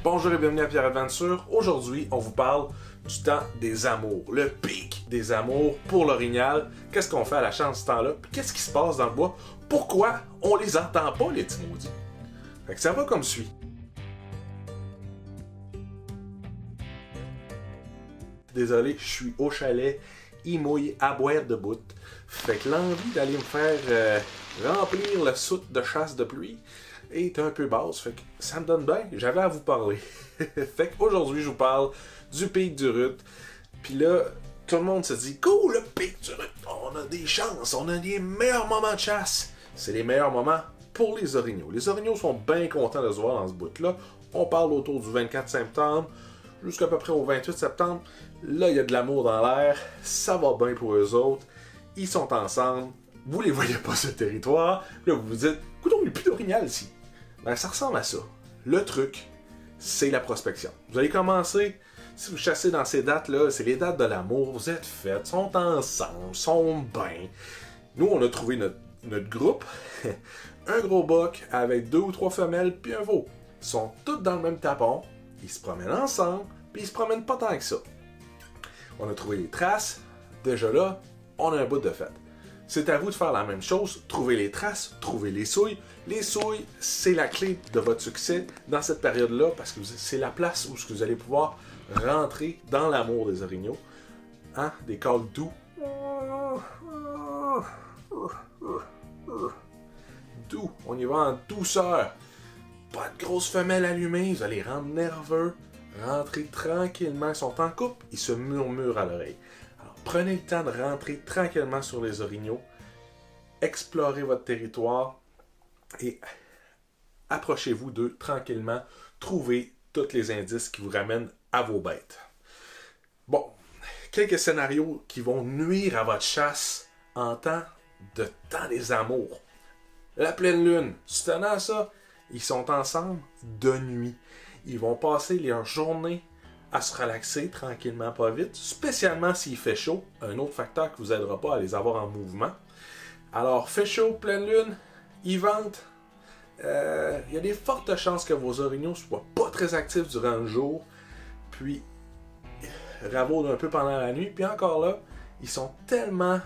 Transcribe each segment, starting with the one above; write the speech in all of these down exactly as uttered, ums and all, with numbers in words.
Bonjour et bienvenue à Pierre Adventure. Aujourd'hui, on vous parle du temps des amours, le pic des amours pour l'orignal. Qu'est-ce qu'on fait à la chance ce temps-là? Puis qu'est-ce qui se passe dans le bois? Pourquoi on les entend pas, les petits maudits? Fait que ça va comme suit. Désolé, je suis au chalet, il mouille à boire de bout. Fait que l'envie d'aller me faire euh, remplir le soute de chasse de pluie est un peu basse. Fait que ça me donne bien, j'avais à vous parler. Fait qu'aujourd'hui, je vous parle du pic du Ruth. Puis là, tout le monde se dit, cool, le pic du Ruth, on a des chances, on a des meilleurs moments de chasse. C'est les meilleurs moments pour les orignaux. Les orignaux sont bien contents de se voir dans ce bout-là. On parle autour du vingt-quatre septembre jusqu'à peu près au vingt-huit septembre. Là, il y a de l'amour dans l'air. Ça va bien pour eux autres. Ils sont ensemble. Vous les voyez pas sur le territoire. Là, vous vous dites, écoute, il n'y a plus d'orignal ici. Ben, ça ressemble à ça. Le truc, c'est la prospection. Vous allez commencer, si vous chassez dans ces dates-là, c'est les dates de l'amour. Vous êtes faites, sont ensemble, sont bien. Nous, on a trouvé notre, notre groupe. Un gros boc avec deux ou trois femelles, puis un veau. Ils sont tous dans le même tapon. Ils se promènent ensemble, puis ils se promènent pas tant que ça. On a trouvé les traces. Déjà là, on a un bout de fête. C'est à vous de faire la même chose. Trouver les traces, trouver les souilles. Les souilles, c'est la clé de votre succès dans cette période-là, parce que c'est la place où vous allez pouvoir rentrer dans l'amour des orignaux. Hein? Des calls doux. Doux. On y va en douceur. Pas de grosses femelles allumées, vous allez rendre nerveux. Rentrez tranquillement, ils sont en couple, ils se murmurent à l'oreille. Alors prenez le temps de rentrer tranquillement sur les orignaux, explorez votre territoire et approchez-vous d'eux tranquillement, trouvez tous les indices qui vous ramènent à vos bêtes. Bon, quelques scénarios qui vont nuire à votre chasse en temps de temps des amours. La pleine lune, tu tenais à ça? Ils sont ensemble de nuit. Ils vont passer leur journée à se relaxer tranquillement, pas vite, spécialement s'il fait chaud, un autre facteur qui ne vous aidera pas à les avoir en mouvement. Alors, fait chaud, pleine lune, ils ventent. Euh, il y a des fortes chances que vos orignaux ne soient pas très actifs durant le jour, puis ravaudent un peu pendant la nuit, puis encore là, ils sont tellement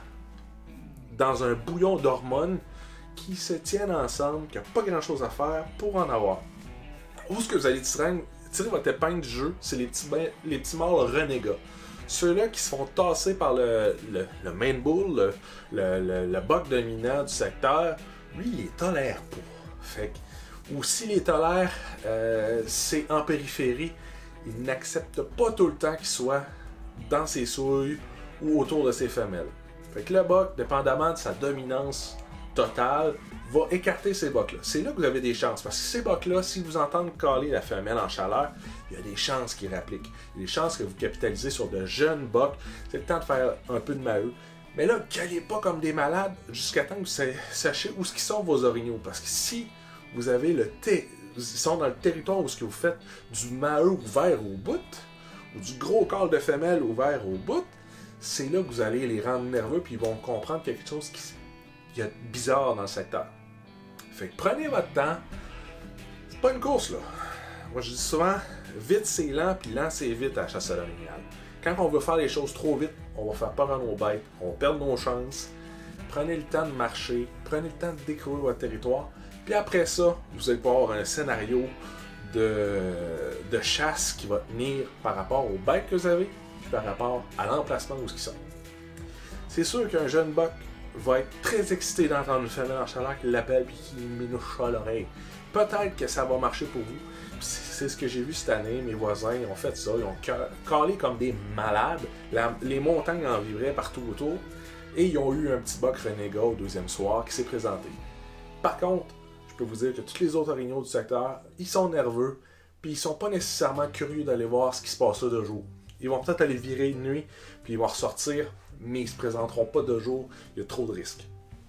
dans un bouillon d'hormones qui se tiennent ensemble, qu'il n'y a pas grand chose à faire pour en avoir. Où est-ce que vous allez tirer, tirer votre épingle du jeu? C'est les petits, les petits mâles renégats. Ceux-là qui se font tasser par le, le, le main bull, le, le, le, le buck dominant du secteur, lui, il les tolère pas. Fait que, ou s'il les tolère, euh, c'est en périphérie. Il n'accepte pas tout le temps qu'il soit dans ses souilles ou autour de ses femelles. Fait que le buck, dépendamment de sa dominance totale, va écarter ces bocs-là. C'est là que vous avez des chances, parce que ces bocs-là, si vous entendez caler la femelle en chaleur, il y a des chances qu'ils rappliquent. Il y a des chances que vous capitalisez sur de jeunes bocs. C'est le temps de faire un peu de maheu. Mais là, calez pas comme des malades jusqu'à temps que vous sachiez où sont vos orignaux. Parce que si vous avez le thé, ils sont dans le territoire où ce que vous faites du maheu ouvert au bout, ou du gros call de femelle ouvert au bout, c'est là que vous allez les rendre nerveux, puis ils vont comprendre quelque chose qui qu'il y a de bizarre dans le secteur. Fait que prenez votre temps. C'est pas une course, là. Moi, je dis souvent, vite c'est lent, puis lent c'est vite à la chasse à l'orignal. Quand on veut faire les choses trop vite, on va faire peur à nos bêtes, on va perdre nos chances. Prenez le temps de marcher, prenez le temps de découvrir votre territoire, puis après ça, vous allez pouvoir avoir un scénario de, de chasse qui va tenir par rapport aux bêtes que vous avez, puis par rapport à l'emplacement où ils sont. C'est sûr qu'un jeune buck va être très excité d'entendre une femelle en chaleur qui l'appelle et qui minouche à l'oreille. Peut-être que ça va marcher pour vous. C'est ce que j'ai vu cette année. Mes voisins ont fait ça. Ils ont calé comme des malades. La, les montagnes en vibraient partout autour. Et ils ont eu un petit buck renégat au deuxième soir qui s'est présenté. Par contre, je peux vous dire que tous les autres orignaux du secteur, ils sont nerveux. Puis ils sont pas nécessairement curieux d'aller voir ce qui se passe là de jour. Ils vont peut-être aller virer de nuit, puis ils vont ressortir, mais ils se présenteront pas de jour, il y a trop de risques.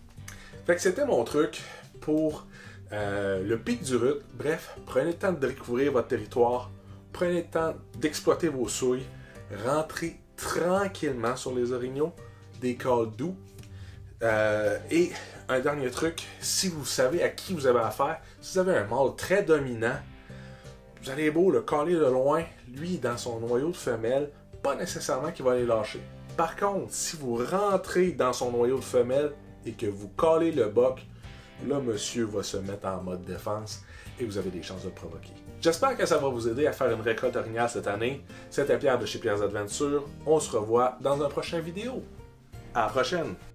Fait que c'était mon truc pour euh, le pic du Ruth. Bref, prenez le temps de découvrir votre territoire, prenez le temps d'exploiter vos souilles, rentrez tranquillement sur les orignaux, des calls doux. Euh, et un dernier truc, si vous savez à qui vous avez affaire, si vous avez un mâle très dominant, vous allez beau le caler de loin, lui, dans son noyau de femelle, pas nécessairement qu'il va les lâcher. Par contre, si vous rentrez dans son noyau de femelle et que vous calez le boc, là, monsieur va se mettre en mode défense et vous avez des chances de le provoquer. J'espère que ça va vous aider à faire une récolte orignale cette année. C'était Pierre de chez Pierre's Adventure. On se revoit dans un prochain vidéo. À la prochaine!